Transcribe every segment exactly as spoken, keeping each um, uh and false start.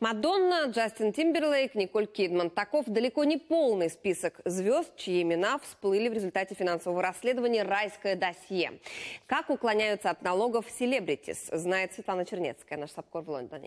Мадонна, Джастин Тимберлейк, Николь Кидман. Таков далеко не полный список звезд, чьи имена всплыли в результате финансового расследования «Райское досье». Как уклоняются от налогов селебритис, знает Светлана Чернецкая, наш САПКОР в Лондоне.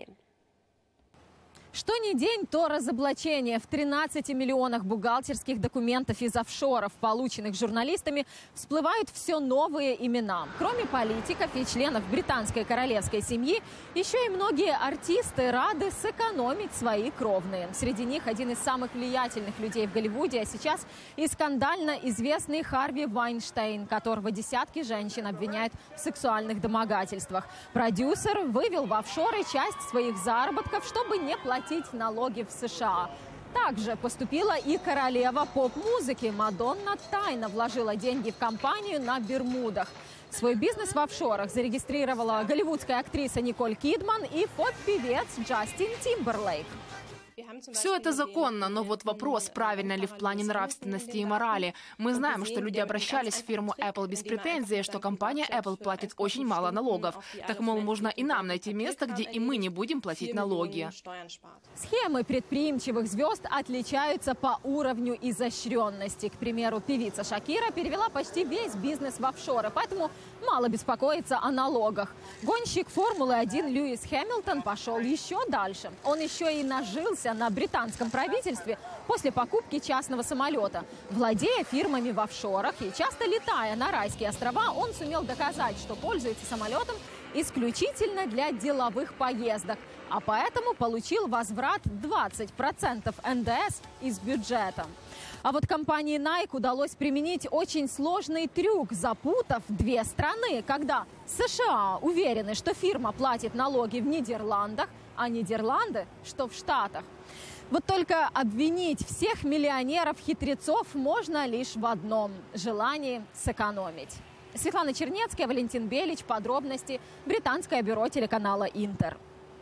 Что ни день, то разоблачение. В тринадцати миллионах бухгалтерских документов из офшоров, полученных журналистами, всплывают все новые имена. Кроме политиков и членов британской королевской семьи, еще и многие артисты рады сэкономить свои кровные. Среди них один из самых влиятельных людей в Голливуде, а сейчас и скандально известный Харви Вайнштейн, которого десятки женщин обвиняют в сексуальных домогательствах. Продюсер вывел в офшоры часть своих заработков, чтобы не платить налоги в США. Также поступила и королева поп-музыки. Мадонна тайно вложила деньги в компанию на Бермудах. Свой бизнес в офшорах зарегистрировала голливудская актриса Николь Кидман и поп-певец Джастин Тимберлейк. Все это законно, но вот вопрос, правильно ли в плане нравственности и морали. Мы знаем, что люди обращались в фирму Apple без претензий, что компания Apple платит очень мало налогов. Так, мол, можно и нам найти место, где и мы не будем платить налоги. Схемы предприимчивых звезд отличаются по уровню изощренности. К примеру, певица Шакира перевела почти весь бизнес в офшоры, поэтому мало беспокоиться о налогах. Гонщик Формулы один Льюис Хэмилтон пошел еще дальше. Он еще и нажился на британском правительстве после покупки частного самолета. Владея фирмами в офшорах и часто летая на Райские острова, он сумел доказать, что пользуется самолетом исключительно для деловых поездок, а поэтому получил возврат двадцать процентов эн дэ эс из бюджета. А вот компании Nike удалось применить очень сложный трюк, запутав две страны, когда США уверены, что фирма платит налоги в Нидерландах, а Нидерланды, что в Штатах. Вот только обвинить всех миллионеров-хитрецов можно лишь в одном – желании сэкономить. Светлана Чернецкая, Валентин Белич. Подробности. Британское бюро телеканала «Интер».